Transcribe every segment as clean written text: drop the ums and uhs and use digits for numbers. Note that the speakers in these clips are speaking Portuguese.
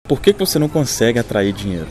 Por que você não consegue atrair dinheiro?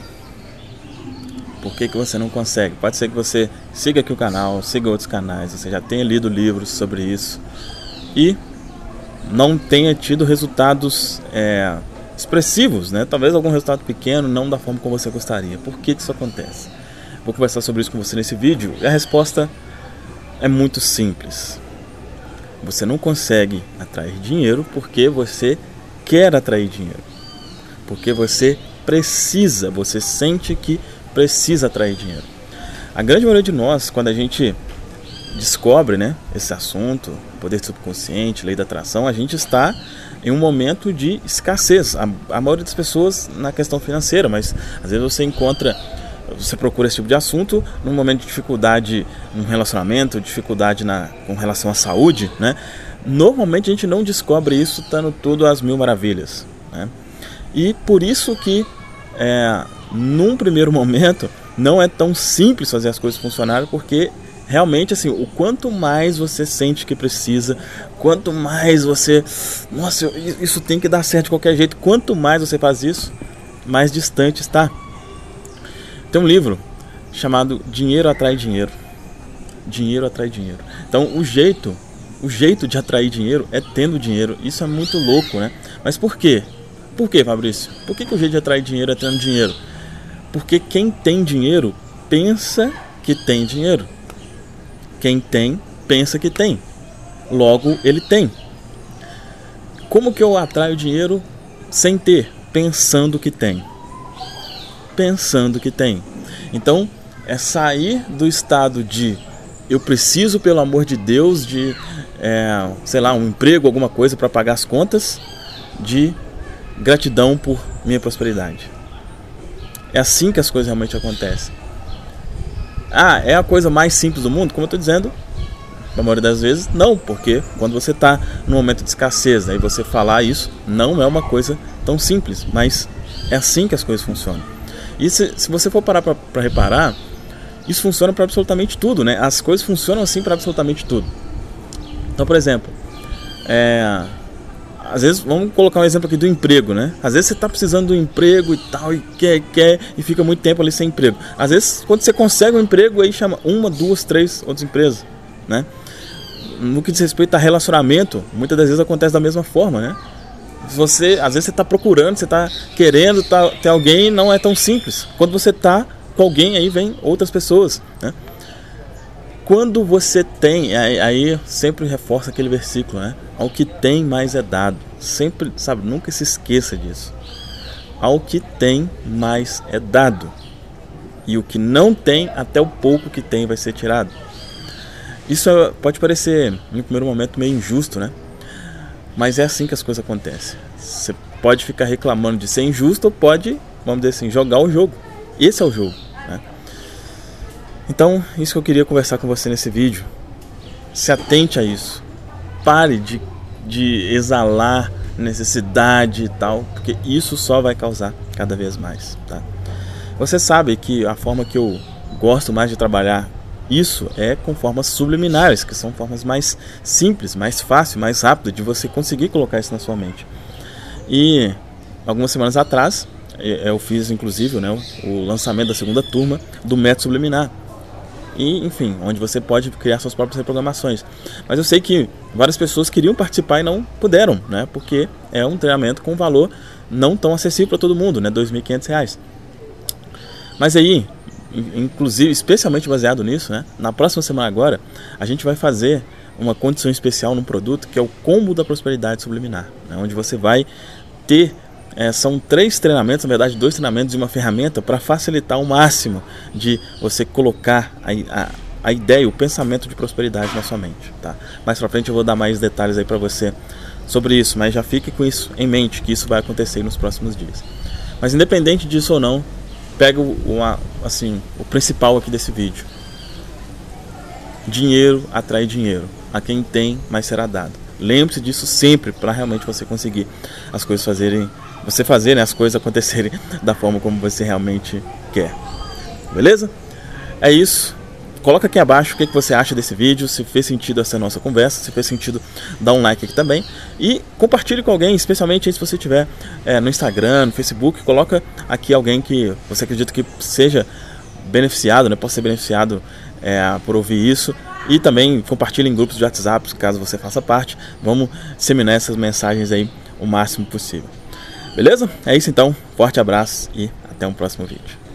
Por que você não consegue? Pode ser que você siga aqui o canal, siga outros canais, você já tenha lido livros sobre isso e não tenha tido resultados expressivos, né? Talvez algum resultado pequeno, não da forma como você gostaria. Por que isso acontece? Vou conversar sobre isso com você nesse vídeo e a resposta é muito simples. Você não consegue atrair dinheiro porque você quer atrair dinheiro. Porque você precisa, você sente que precisa atrair dinheiro. A grande maioria de nós, quando a gente descobre, né, esse assunto, poder subconsciente, lei da atração, a gente está em um momento de escassez. A maioria das pessoas na questão financeira, mas às vezes você procura esse tipo de assunto num momento de dificuldade no relacionamento, dificuldade com relação à saúde, né? Normalmente a gente não descobre isso estando tudo às mil maravilhas, né? E por isso que num primeiro momento não é tão simples fazer as coisas funcionarem, porque realmente assim, o quanto mais você sente que precisa, quanto mais você, nossa, isso tem que dar certo de qualquer jeito, quanto mais você faz isso, mais distante está. Tem um livro chamado Dinheiro Atrai Dinheiro. Dinheiro atrai dinheiro. Então o jeito de atrair dinheiro é tendo dinheiro. Isso é muito louco, né? Mas por quê? Por quê, Fabrício? Por que o jeito de atrair dinheiro é tendo dinheiro? Porque quem tem dinheiro pensa que tem dinheiro. Quem tem, pensa que tem. Logo, ele tem. Como que eu atraio dinheiro sem ter? Pensando que tem. Pensando que tem. Então, é sair do estado de eu preciso, pelo amor de Deus, de, sei lá, um emprego, alguma coisa para pagar as contas, de gratidão por minha prosperidade. É assim que as coisas realmente acontecem. É a coisa mais simples do mundo? Como eu estou dizendo, na maioria das vezes, não. Porque quando você está num momento de escassez, né, e você falar isso, não é uma coisa tão simples. Mas é assim que as coisas funcionam. E se você for parar para reparar, isso funciona para absolutamente tudo, né? As coisas funcionam assim para absolutamente tudo. Então, por exemplo, às vezes, vamos colocar um exemplo aqui do emprego, né? Às vezes você está precisando de um emprego e tal, e quer, e fica muito tempo ali sem emprego. Às vezes, quando você consegue um emprego, aí chama 1, 2, 3 outras empresas, né? No que diz respeito a relacionamento, muitas das vezes acontece da mesma forma, né? Às vezes você está procurando, você está querendo ter alguém, não é tão simples. Quando você está com alguém, aí vem outras pessoas, né? Quando você tem, aí sempre reforça aquele versículo, né? Ao que tem, mais é dado. Sempre, sabe, nunca se esqueça disso. Ao que tem, mais é dado. E o que não tem, até o pouco que tem vai ser tirado. Isso pode parecer, no primeiro momento, meio injusto, né? Mas é assim que as coisas acontecem. Você pode ficar reclamando de ser injusto ou pode, vamos dizer assim, jogar o jogo. Esse é o jogo, né? Então, isso que eu queria conversar com você nesse vídeo. Se atente a isso. Pare de exalar necessidade e tal, porque isso só vai causar cada vez mais, tá? Você sabe que a forma que eu gosto mais de trabalhar isso é com formas subliminares, que são formas mais simples, mais fáceis, mais rápidas de você conseguir colocar isso na sua mente. E algumas semanas atrás eu fiz inclusive, né, o lançamento da segunda turma do método subliminar. E, enfim, onde você pode criar suas próprias reprogramações. Mas eu sei que várias pessoas queriam participar e não puderam, né? Porque é um treinamento com valor não tão acessível para todo mundo, né? R$ 2.500. Mas aí, inclusive, especialmente baseado nisso, né? Na próxima semana agora, a gente vai fazer uma condição especial num produto que é o Combo da Prosperidade Subliminar, né? Onde você vai ter... são 3 treinamentos, na verdade 2 treinamentos e uma ferramenta para facilitar o máximo de você colocar a ideia, o pensamento de prosperidade na sua mente, tá? Mais pra frente eu vou dar mais detalhes aí para você sobre isso, mas já fique com isso em mente, que isso vai acontecer nos próximos dias. Mas independente disso ou não, pega o principal aqui desse vídeo. Dinheiro atrai dinheiro. A quem tem, mais será dado. Lembre-se disso sempre para realmente você conseguir as coisas fazer, né, as coisas acontecerem da forma como você realmente quer. Beleza? É isso. coloca aqui abaixo o que você acha desse vídeo, se fez sentido essa nossa conversa, se fez sentido, dá um like aqui também. E compartilhe com alguém, especialmente aí se você tiver no Instagram, no Facebook, coloca aqui alguém que você acredita que seja beneficiado, né, possa ser beneficiado por ouvir isso. E também compartilhe em grupos de WhatsApp, caso você faça parte. Vamos disseminar essas mensagens aí o máximo possível. Beleza? É isso então, forte abraço e até um próximo vídeo.